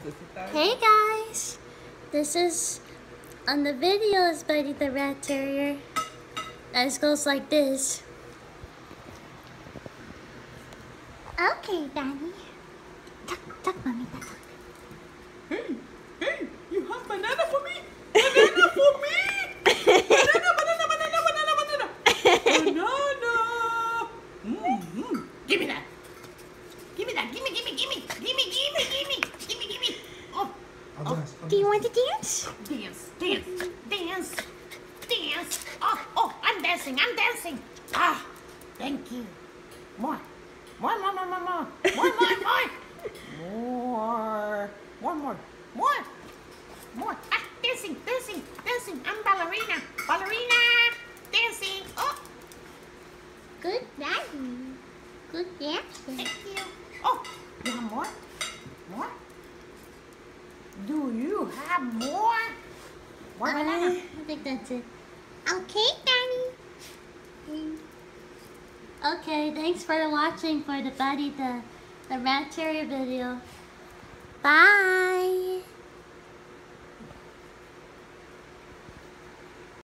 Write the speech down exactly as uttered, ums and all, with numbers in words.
Hey guys, this is on the video is Buddy the Rat Terrier. It goes like this. Okay, Daddy. Tuck, tuck, mommy, tuck. Hey, hey, you have banana for me? Banana for me? Banana, banana, banana, banana, banana. Banana. Mm, mm. Give me that. Give me that. Give me, give me, give me, give me, give me, give me, give me, give me. Oh. I'll oh. dance, I'll Do you dance. want to dance? Dance, dance, dance, dance. Oh, oh, I'm dancing, I'm dancing. Ah, thank you. More, more, more, more, more, more, more, more, more. More, more, more, more, more. Ah, dancing, dancing, dancing. I'm ballerina, ballerina, dancing. Oh, Good Daddy. Good dancing. thank you. Oh, you have more? More? Do you have more? More Uh, banana? I think that's it. Okay, Daddy. Okay, thanks for watching for the Buddy the, the Rat Terrier video. Bye.